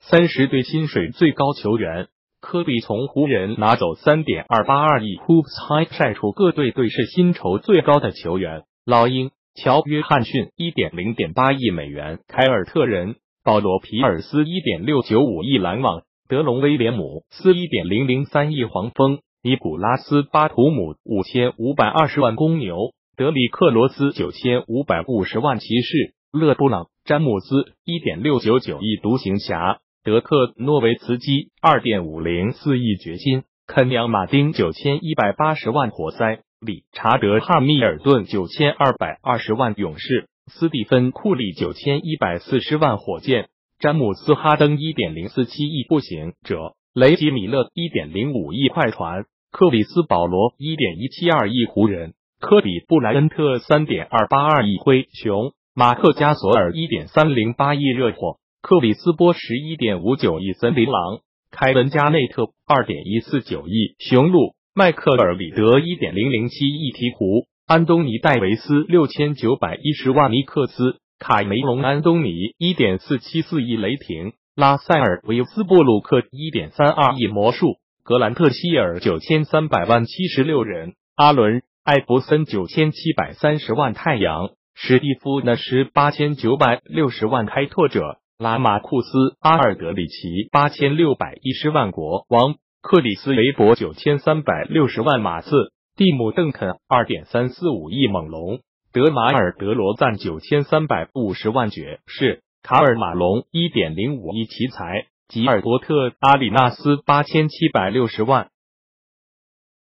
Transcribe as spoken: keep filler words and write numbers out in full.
三十队薪水最高球员，科比从湖人拿走 三点二八二亿 ，Hoops 晒出各队队是薪酬最高的球员，老鹰乔约翰逊 一点零点八亿美元，凯尔特人保罗皮尔斯 一点六九五亿，篮网德隆威廉姆斯 一点零零三亿，黄蜂尼古拉斯巴图姆五千五百二十万，公牛德里克罗斯九千五百五十万，骑士勒布朗詹姆斯 一点六九九亿，独行侠德克诺维茨基 二点五零四亿，掘金肯扬马丁九千一百八十万，活塞理查德汉密尔顿九千二百二十万，勇士斯蒂芬库里九千一百四十万，火箭詹姆斯哈登 一点零四七亿，步行者雷吉米勒 一点零五亿，快船克里斯保罗 一点一七二亿，湖人科比布莱恩特 三点二八二亿，灰熊马克加索尔 一点三零八亿，热火克里斯波什 一点五九亿，森林狼凯文加内特 二点一四九亿，雄鹿迈克尔里德 一点零零七亿，鹈鹕安东尼戴维斯六千九百一十万，尼克斯卡梅隆安东尼 一点四七四亿，雷霆拉塞尔维斯布鲁克 一点三二亿，魔术格兰特希尔九千三百万，七十六人阿伦艾弗森九千七百三十万，太阳史蒂夫纳什八千九百六十万，开拓者拉马库斯阿尔德里奇八千六百一十万，国王克里斯韦伯九千三百六十万，马刺蒂姆邓肯 二点三四五亿，猛龙德马尔德罗赞九千三百五十万，爵士卡尔马龙 一点零五亿，奇才吉尔伯特阿里纳斯八千七百六十万，